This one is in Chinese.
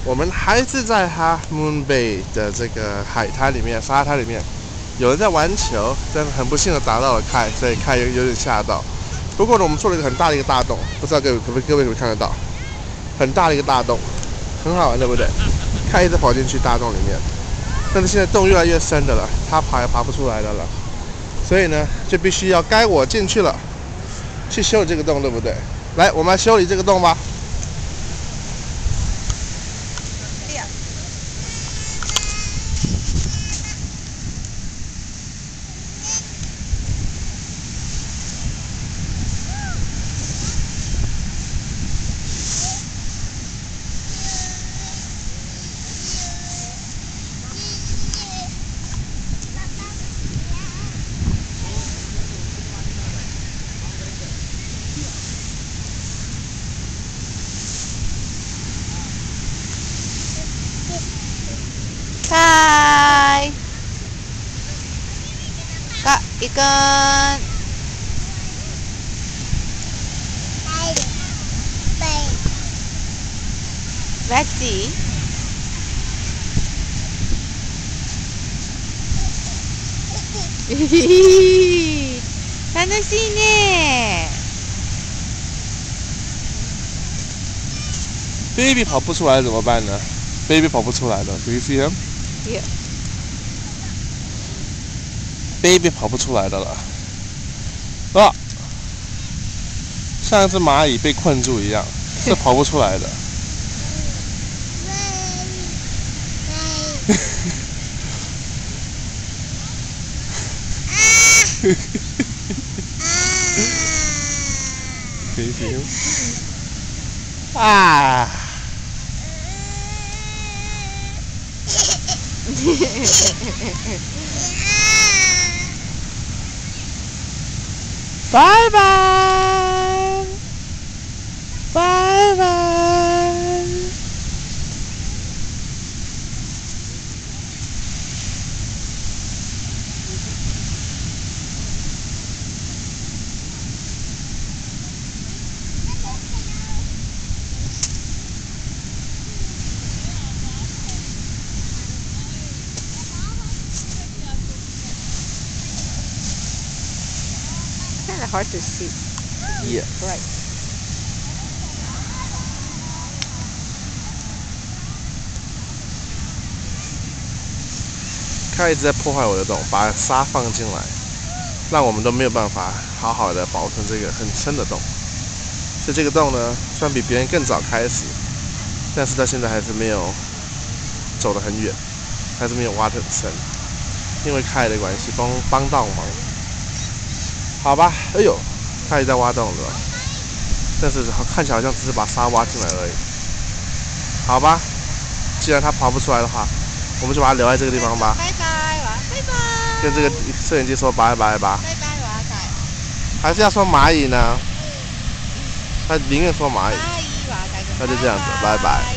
我们还是在Half Moon Bay 的这个海滩里面、沙滩里面，有人在玩球，但是很不幸的打到了凯，所以凯有点吓到。不过呢，我们做了一个很大的一个大洞，不知道各位可不可以看得到？很大的一个大洞，很好玩，对不对？凯一直跑进去大洞里面，但是现在洞越来越深的了，他爬也爬不出来的了，所以呢，就必须要该我进去了，去修理这个洞，对不对？来，我们来修理这个洞吧。 Kai Kak, ikan Lexi Hihihi 楽しいね Baby 跑不出来怎么办呢 ？Baby 跑不出来了 ，Do you see him? Yeah. Baby 跑不出来的了，啊，像一只蚂蚁被困住一样，是跑不出来的。可以行啊！拜拜，拜拜。 Kind of hard to see. Yeah. Right. 他一直在破坏我的洞，把沙放进来，让我们都没有办法好好的保存这个很深的洞。所以这个洞呢，虽然比别人更早开始，但是到现在还是没有走得很远，还是没有挖得很深，因为开的关系，帮到忙。好吧，哎呦，他也在挖洞了，但是看起来好像只是把沙挖进来而已。好吧，既然他爬不出来的话，我们就把它留在这个地方吧。 拜拜吧，拜拜。 跟这个摄影机说拜拜吧。 拜拜吧， 还是要说蚂蚁呢？他宁愿说蚂蚁。 拜拜吧， 那就这样子，拜拜。